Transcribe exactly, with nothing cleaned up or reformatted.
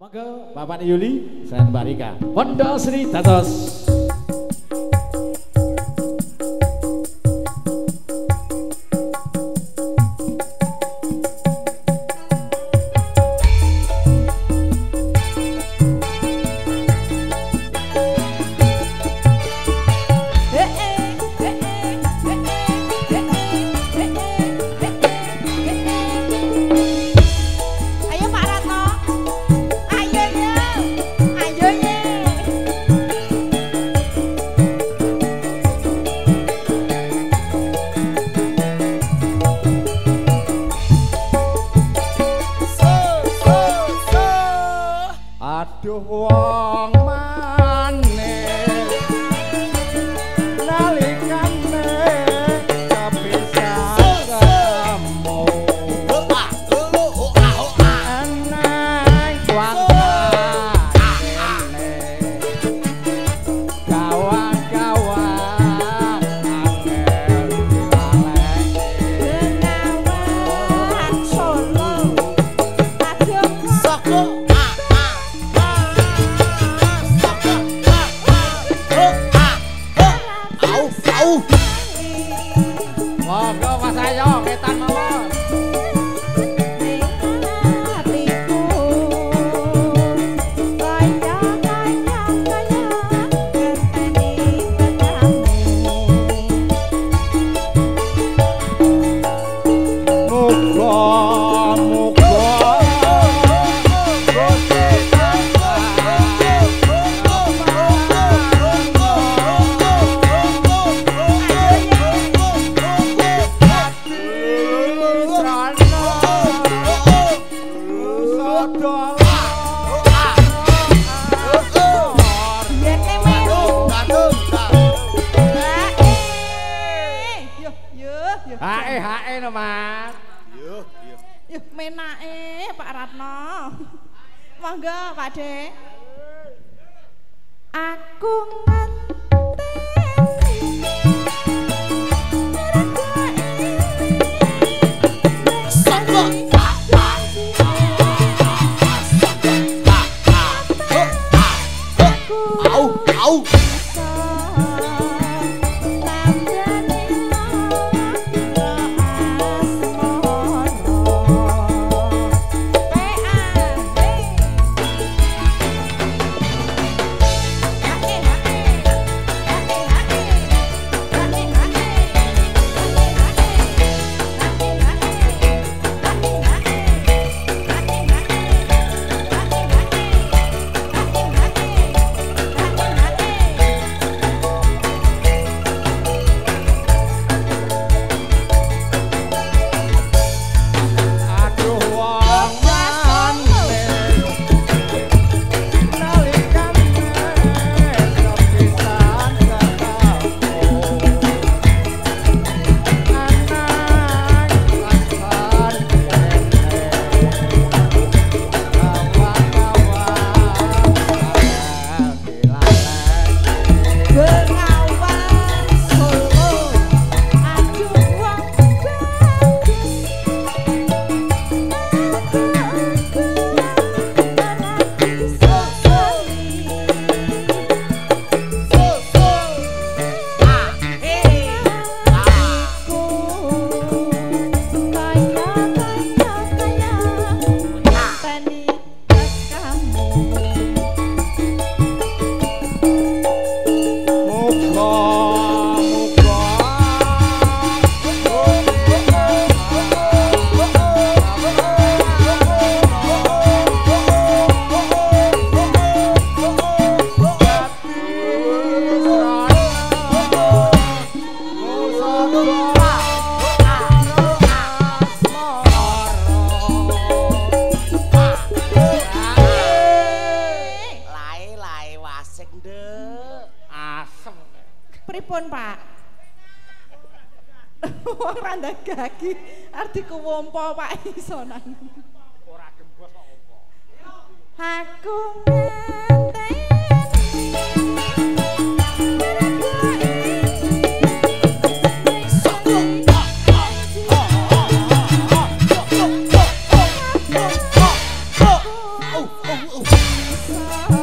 Monggo Bapak Yuli dan Mbak Rika. Pondok Sri dados. Aduh wong maneh nalikane kepisah ketemu eneng kuantane kawan-kawan angel dilaleki Bengawan Solo aduh soko Monggo Mas Ayo ketan mawon. Hae hae no Mas. Yuh, yuh. Yuh menake Pak Ratno. Monggo Pak Dek. Aku Au, au. pripun Pak? Wong randa gagi artiku wompo Pak isonan. Ora gembos kok wompo. Aku ngenteni bisa